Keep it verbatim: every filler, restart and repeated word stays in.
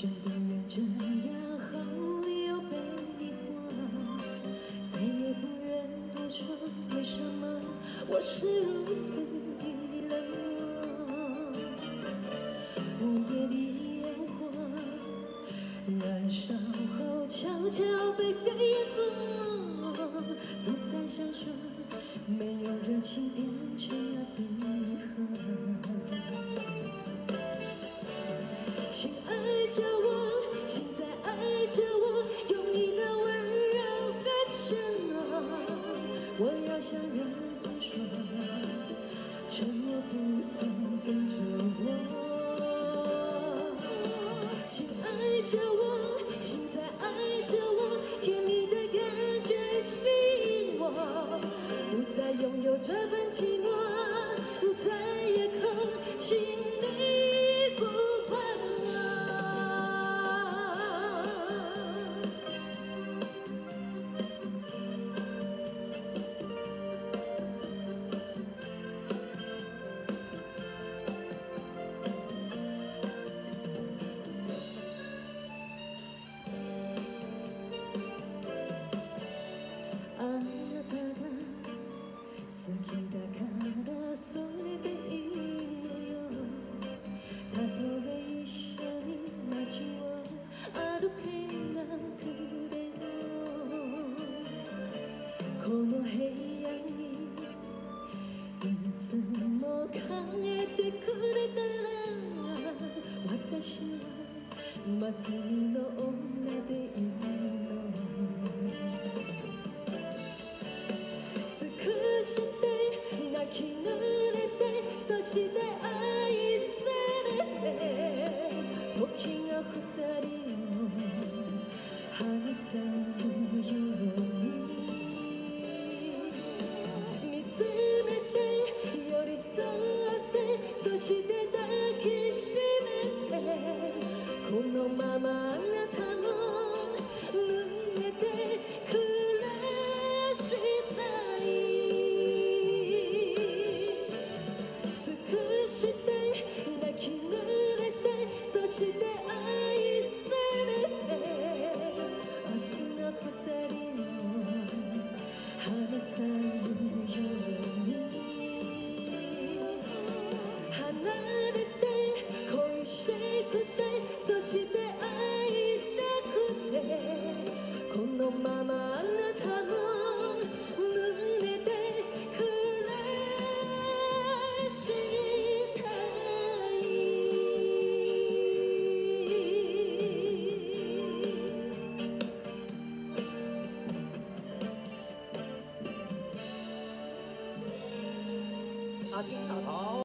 真的愿这样好友被你忘，再也不愿多说为什么我是如此的冷漠。午夜的烟火燃烧后，悄悄被黑夜吞没，不再想说，没有热情变成了冰河。请爱着我，请再爱着我，用你的温柔和承诺。我要向人诉说，沉默不再跟着我。请爱着我，请再爱着我，甜蜜的感觉吸引我，不再拥有这份寂寞，在夜空，请你不管我。あなたが好きだからそれでいいのよ。たとえ一緒に街を歩けなくても、この部屋にいつも帰ってくれたら、私は祭りの女でいいの。尽くして泣き濡れて、そして愛されて、時が二人を離さぬように見つめて、寄り添って、そして抱きしめて、このままあなたの胸で暮らしたい。尽くして泣き濡れて、そして愛されて、明日の二人を離さぬように。離れて恋してくて、そして会いたくて、このままあなたの胸で暮らしたい。 阿丁打头。